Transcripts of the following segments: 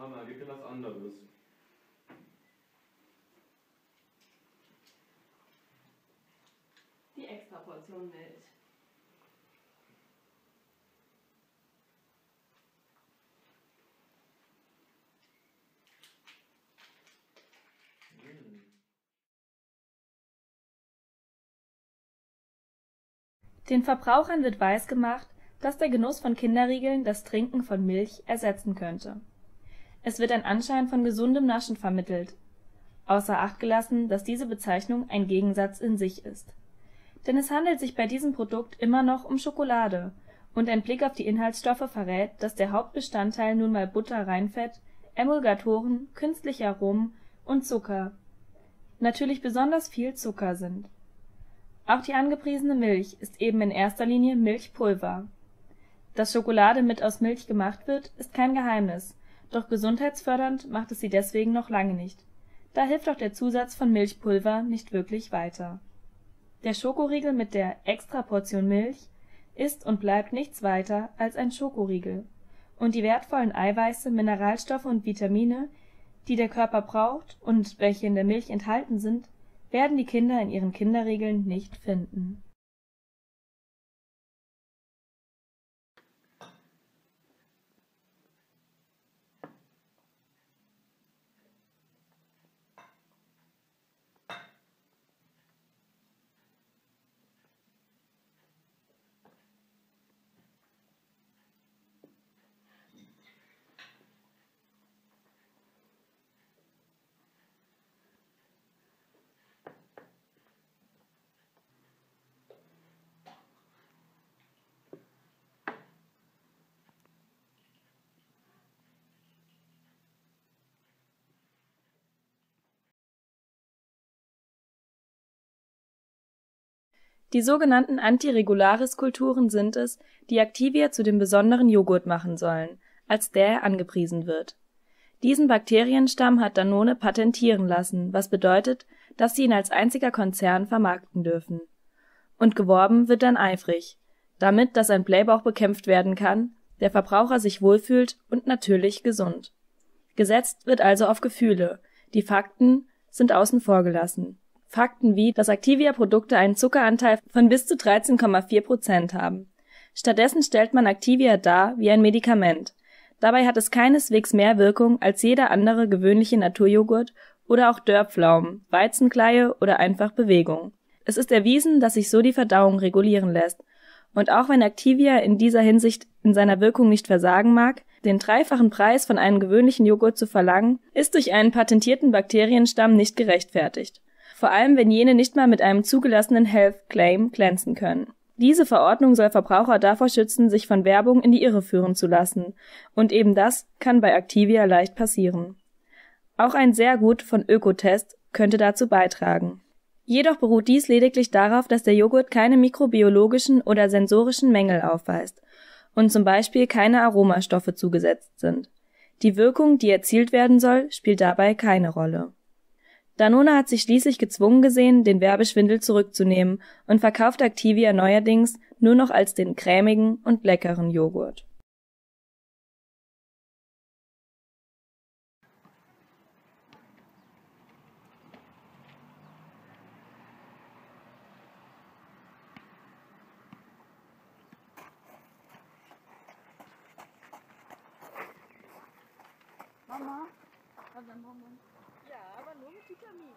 Amerika was anderes. Die Extraportion Milch. Den Verbrauchern wird weisgemacht, dass der Genuss von Kinderriegeln das Trinken von Milch ersetzen könnte. Es wird ein Anschein von gesundem Naschen vermittelt, außer Acht gelassen, dass diese Bezeichnung ein Gegensatz in sich ist. Denn es handelt sich bei diesem Produkt immer noch um Schokolade, und ein Blick auf die Inhaltsstoffe verrät, dass der Hauptbestandteil nun mal Butter, Reinfett, Emulgatoren, künstliche Aromen und Zucker, natürlich besonders viel Zucker sind. Auch die angepriesene Milch ist eben in erster Linie Milchpulver. Dass Schokolade mit aus Milch gemacht wird, ist kein Geheimnis, doch gesundheitsfördernd macht es sie deswegen noch lange nicht. Da hilft auch der Zusatz von Milchpulver nicht wirklich weiter. Der Schokoriegel mit der Extraportion Milch ist und bleibt nichts weiter als ein Schokoriegel, und die wertvollen Eiweiße, Mineralstoffe und Vitamine, die der Körper braucht und welche in der Milch enthalten sind, werden die Kinder in ihren Kinderriegeln nicht finden. Die sogenannten Antiregularis-Kulturen sind es, die Activia zu dem besonderen Joghurt machen sollen, als der er angepriesen wird. Diesen Bakterienstamm hat Danone patentieren lassen, was bedeutet, dass sie ihn als einziger Konzern vermarkten dürfen. Und geworben wird dann eifrig, damit, dass ein Blähbauch bekämpft werden kann, der Verbraucher sich wohlfühlt und natürlich gesund. Gesetzt wird also auf Gefühle, die Fakten sind außen vor gelassen. Fakten wie, dass Activia-Produkte einen Zuckeranteil von bis zu 13,4% haben. Stattdessen stellt man Activia dar wie ein Medikament. Dabei hat es keineswegs mehr Wirkung als jeder andere gewöhnliche Naturjoghurt oder auch Dörrpflaumen, Weizenkleie oder einfach Bewegung. Es ist erwiesen, dass sich so die Verdauung regulieren lässt. Und auch wenn Activia in dieser Hinsicht in seiner Wirkung nicht versagen mag, den dreifachen Preis von einem gewöhnlichen Joghurt zu verlangen, ist durch einen patentierten Bakterienstamm nicht gerechtfertigt. Vor allem, wenn jene nicht mal mit einem zugelassenen Health Claim glänzen können. Diese Verordnung soll Verbraucher davor schützen, sich von Werbung in die Irre führen zu lassen. Und eben das kann bei Activia leicht passieren. Auch ein sehr gut von Ökotest könnte dazu beitragen. Jedoch beruht dies lediglich darauf, dass der Joghurt keine mikrobiologischen oder sensorischen Mängel aufweist und zum Beispiel keine Aromastoffe zugesetzt sind. Die Wirkung, die erzielt werden soll, spielt dabei keine Rolle. Danone hat sich schließlich gezwungen gesehen, den Werbeschwindel zurückzunehmen und verkauft Activia neuerdings nur noch als den cremigen und leckeren Joghurt. Mama, was denn Mama? Ja, aber nur mit Vitamin.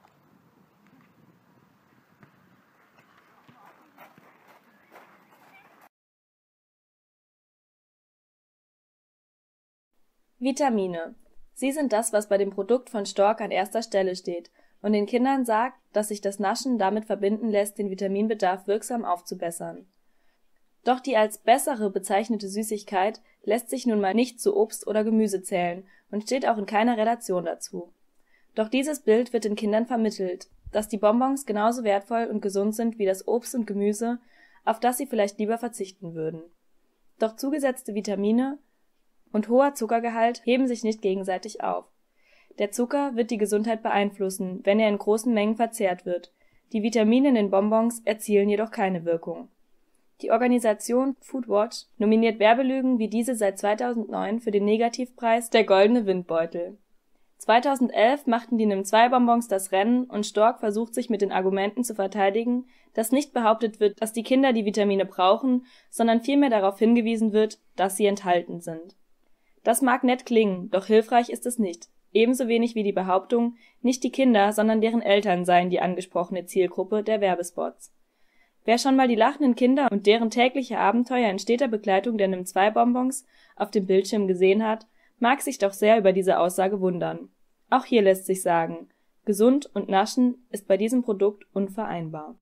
Vitamine. Sie sind das, was bei dem Produkt von Stork an erster Stelle steht und den Kindern sagt, dass sich das Naschen damit verbinden lässt, den Vitaminbedarf wirksam aufzubessern. Doch die als bessere bezeichnete Süßigkeit lässt sich nun mal nicht zu Obst oder Gemüse zählen und steht auch in keiner Relation dazu. Doch dieses Bild wird den Kindern vermittelt, dass die Bonbons genauso wertvoll und gesund sind wie das Obst und Gemüse, auf das sie vielleicht lieber verzichten würden. Doch zugesetzte Vitamine und hoher Zuckergehalt heben sich nicht gegenseitig auf. Der Zucker wird die Gesundheit beeinflussen, wenn er in großen Mengen verzehrt wird. Die Vitamine in den Bonbons erzielen jedoch keine Wirkung. Die Organisation Foodwatch nominiert Werbelügen wie diese seit 2009 für den Negativpreis der Goldene Windbeutel. 2011 machten die Nimm-2-Bonbons das Rennen und Stork versucht sich mit den Argumenten zu verteidigen, dass nicht behauptet wird, dass die Kinder die Vitamine brauchen, sondern vielmehr darauf hingewiesen wird, dass sie enthalten sind. Das mag nett klingen, doch hilfreich ist es nicht. Ebenso wenig wie die Behauptung, nicht die Kinder, sondern deren Eltern seien die angesprochene Zielgruppe der Werbespots. Wer schon mal die lachenden Kinder und deren tägliche Abenteuer in steter Begleitung der Nimm-2-Bonbons auf dem Bildschirm gesehen hat, mag sich doch sehr über diese Aussage wundern. Auch hier lässt sich sagen, gesund und Naschen ist bei diesem Produkt unvereinbar.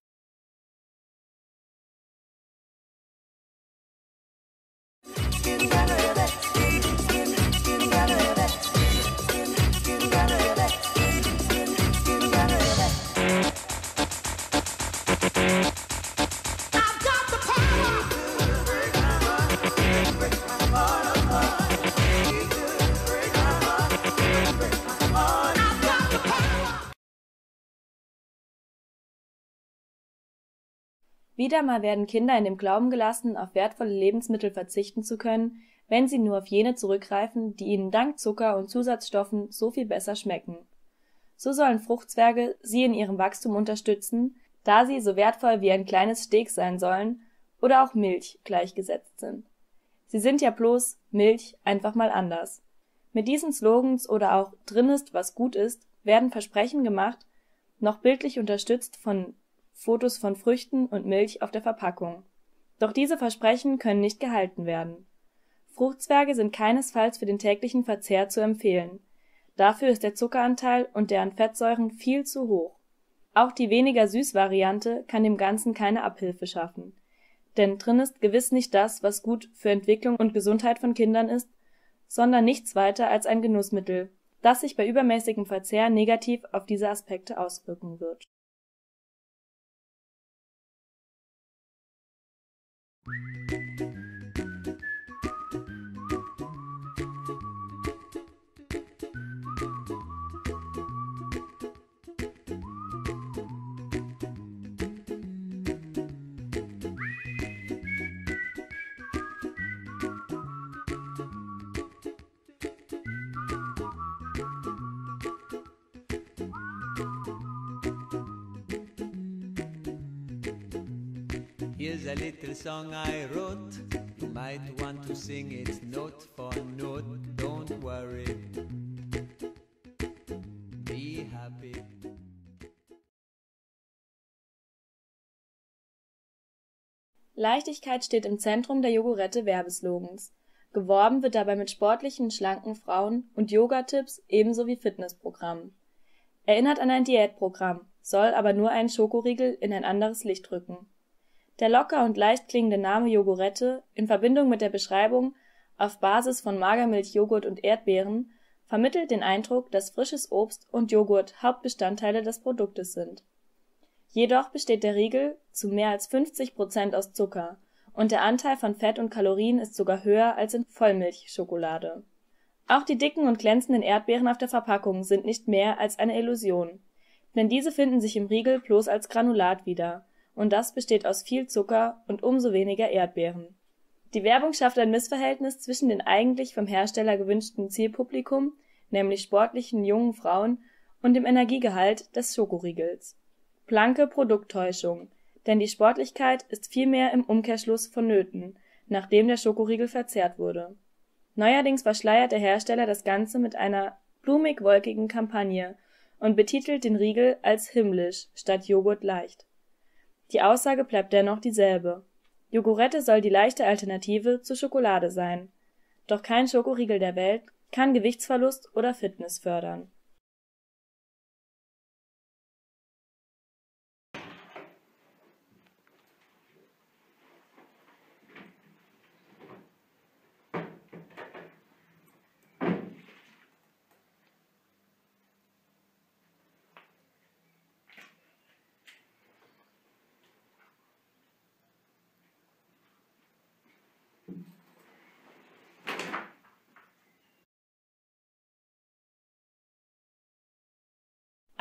Wieder mal werden Kinder in dem Glauben gelassen, auf wertvolle Lebensmittel verzichten zu können, wenn sie nur auf jene zurückgreifen, die ihnen dank Zucker und Zusatzstoffen so viel besser schmecken. So sollen Fruchtzwerge sie in ihrem Wachstum unterstützen, da sie so wertvoll wie ein kleines Steak sein sollen oder auch Milch gleichgesetzt sind. Sie sind ja bloß Milch einfach mal anders. Mit diesen Slogans oder auch drin ist, was gut ist, werden Versprechen gemacht, noch bildlich unterstützt von Fotos von Früchten und Milch auf der Verpackung. Doch diese Versprechen können nicht gehalten werden. Fruchtzwerge sind keinesfalls für den täglichen Verzehr zu empfehlen. Dafür ist der Zuckeranteil und der an Fettsäuren viel zu hoch. Auch die weniger süß Variante kann dem Ganzen keine Abhilfe schaffen. Denn drin ist gewiss nicht das, was gut für Entwicklung und Gesundheit von Kindern ist, sondern nichts weiter als ein Genussmittel, das sich bei übermäßigem Verzehr negativ auf diese Aspekte auswirken wird. Here's a little song I wrote. You might want to sing it note for note. Don't worry. Be happy. Leichtigkeit steht im Zentrum der Yogurette-Werbeslogans. Geworben wird dabei mit sportlichen, schlanken Frauen und Yoga-Tipps ebenso wie Fitnessprogrammen. Erinnert an ein Diätprogramm, soll aber nur einen Schokoriegel in ein anderes Licht rücken. Der locker und leicht klingende Name Yogurette in Verbindung mit der Beschreibung auf Basis von Magermilch, Joghurt und Erdbeeren vermittelt den Eindruck, dass frisches Obst und Joghurt Hauptbestandteile des Produktes sind. Jedoch besteht der Riegel zu mehr als 50% aus Zucker und der Anteil von Fett und Kalorien ist sogar höher als in Vollmilchschokolade. Auch die dicken und glänzenden Erdbeeren auf der Verpackung sind nicht mehr als eine Illusion, denn diese finden sich im Riegel bloß als Granulat wieder. Und das besteht aus viel Zucker und umso weniger Erdbeeren. Die Werbung schafft ein Missverhältnis zwischen dem eigentlich vom Hersteller gewünschten Zielpublikum, nämlich sportlichen jungen Frauen, und dem Energiegehalt des Schokoriegels. Blanke Produkttäuschung, denn die Sportlichkeit ist vielmehr im Umkehrschluss vonnöten, nachdem der Schokoriegel verzehrt wurde. Neuerdings verschleiert der Hersteller das Ganze mit einer blumig-wolkigen Kampagne und betitelt den Riegel als himmlisch statt Joghurt leicht. Die Aussage bleibt dennoch dieselbe. Yogurette soll die leichte Alternative zur Schokolade sein. Doch kein Schokoriegel der Welt kann Gewichtsverlust oder Fitness fördern.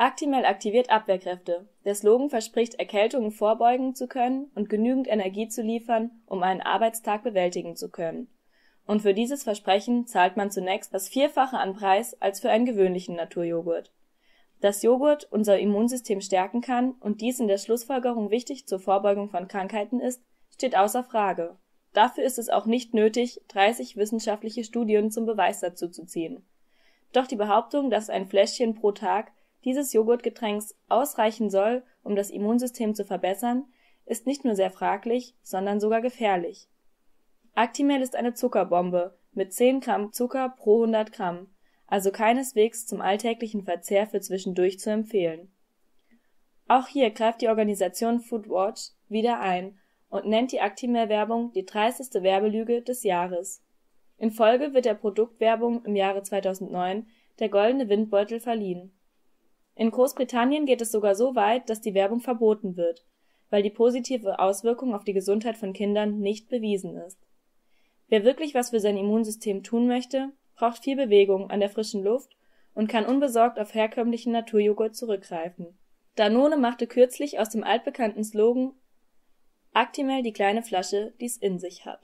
Actimel aktiviert Abwehrkräfte. Der Slogan verspricht, Erkältungen vorbeugen zu können und genügend Energie zu liefern, um einen Arbeitstag bewältigen zu können. Und für dieses Versprechen zahlt man zunächst das Vierfache an Preis als für einen gewöhnlichen Naturjoghurt. Dass Joghurt unser Immunsystem stärken kann und dies in der Schlussfolgerung wichtig zur Vorbeugung von Krankheiten ist, steht außer Frage. Dafür ist es auch nicht nötig, 30 wissenschaftliche Studien zum Beweis dazu zu ziehen. Doch die Behauptung, dass ein Fläschchen pro Tag dieses Joghurtgetränks ausreichen soll, um das Immunsystem zu verbessern, ist nicht nur sehr fraglich, sondern sogar gefährlich. Actimel ist eine Zuckerbombe mit 10 Gramm Zucker pro 100 Gramm, also keineswegs zum alltäglichen Verzehr für zwischendurch zu empfehlen. Auch hier greift die Organisation Foodwatch wieder ein und nennt die Actimel-Werbung die dreisteste Werbelüge des Jahres. In Folge wird der Produktwerbung im Jahre 2009 der Goldene Windbeutel verliehen. In Großbritannien geht es sogar so weit, dass die Werbung verboten wird, weil die positive Auswirkung auf die Gesundheit von Kindern nicht bewiesen ist. Wer wirklich was für sein Immunsystem tun möchte, braucht viel Bewegung an der frischen Luft und kann unbesorgt auf herkömmlichen Naturjoghurt zurückgreifen. Danone machte kürzlich aus dem altbekannten Slogan Actimel die kleine Flasche, die's in sich hat.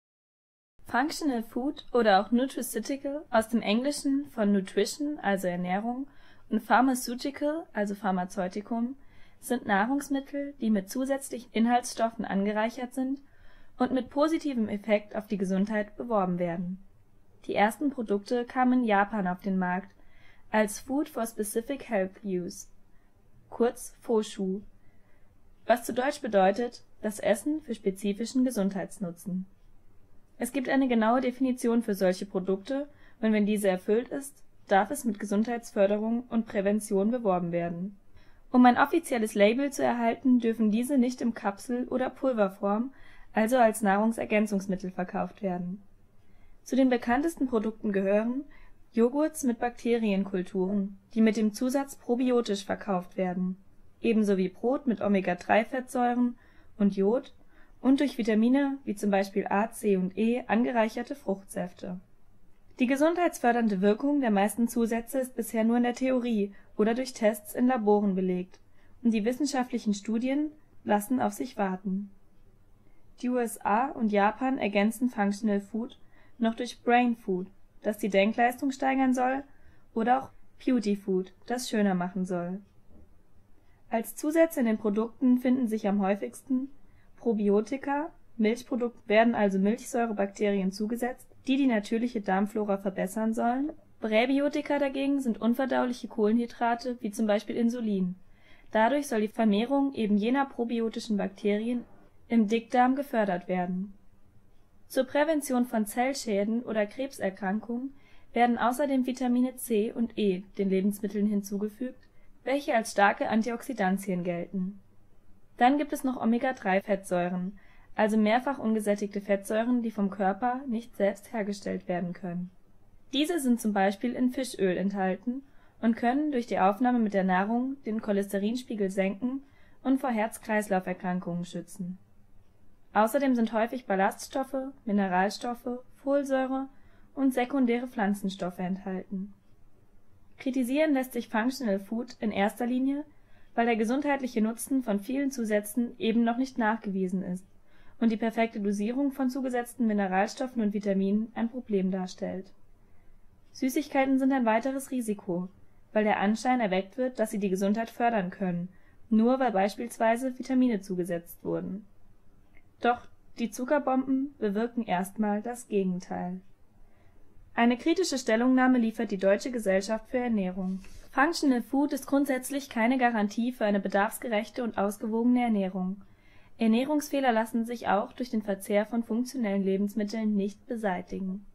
Functional Food oder auch Nutraceutical aus dem Englischen von Nutrition, also Ernährung, und Pharmaceutical, also Pharmazeutikum, sind Nahrungsmittel, die mit zusätzlichen Inhaltsstoffen angereichert sind und mit positivem Effekt auf die Gesundheit beworben werden. Die ersten Produkte kamen in Japan auf den Markt als Food for Specific Health Use, kurz FOSHU, was zu Deutsch bedeutet das Essen für spezifischen Gesundheitsnutzen. Es gibt eine genaue Definition für solche Produkte und wenn diese erfüllt ist, darf es mit Gesundheitsförderung und Prävention beworben werden. Um ein offizielles Label zu erhalten, dürfen diese nicht in Kapsel- oder Pulverform, also als Nahrungsergänzungsmittel verkauft werden. Zu den bekanntesten Produkten gehören Joghurts mit Bakterienkulturen, die mit dem Zusatz probiotisch verkauft werden, ebenso wie Brot mit Omega-3-Fettsäuren und Jod und durch Vitamine wie zum Beispiel A, C und E angereicherte Fruchtsäfte. Die gesundheitsfördernde Wirkung der meisten Zusätze ist bisher nur in der Theorie oder durch Tests in Laboren belegt, und die wissenschaftlichen Studien lassen auf sich warten. Die USA und Japan ergänzen Functional Food noch durch Brain Food, das die Denkleistung steigern soll, oder auch Beauty Food, das schöner machen soll. Als Zusätze in den Produkten finden sich am häufigsten Probiotika, Milchprodukten werden also Milchsäurebakterien zugesetzt, die die natürliche Darmflora verbessern sollen. Präbiotika dagegen sind unverdauliche Kohlenhydrate wie zum Beispiel Insulin. Dadurch soll die Vermehrung eben jener probiotischen Bakterien im Dickdarm gefördert werden. Zur Prävention von Zellschäden oder Krebserkrankungen werden außerdem Vitamine C und E den Lebensmitteln hinzugefügt, welche als starke Antioxidantien gelten. Dann gibt es noch Omega-3-Fettsäuren, also mehrfach ungesättigte Fettsäuren, die vom Körper nicht selbst hergestellt werden können. Diese sind zum Beispiel in Fischöl enthalten und können durch die Aufnahme mit der Nahrung den Cholesterinspiegel senken und vor Herz-Kreislauf-Erkrankungen schützen. Außerdem sind häufig Ballaststoffe, Mineralstoffe, Folsäure und sekundäre Pflanzenstoffe enthalten. Kritisieren lässt sich Functional Food in erster Linie, weil der gesundheitliche Nutzen von vielen Zusätzen eben noch nicht nachgewiesen ist und die perfekte Dosierung von zugesetzten Mineralstoffen und Vitaminen ein Problem darstellt. Süßigkeiten sind ein weiteres Risiko, weil der Anschein erweckt wird, dass sie die Gesundheit fördern können, nur weil beispielsweise Vitamine zugesetzt wurden. Doch die Zuckerbomben bewirken erstmal das Gegenteil. Eine kritische Stellungnahme liefert die Deutsche Gesellschaft für Ernährung. Functional Food ist grundsätzlich keine Garantie für eine bedarfsgerechte und ausgewogene Ernährung. Ernährungsfehler lassen sich auch durch den Verzehr von funktionellen Lebensmitteln nicht beseitigen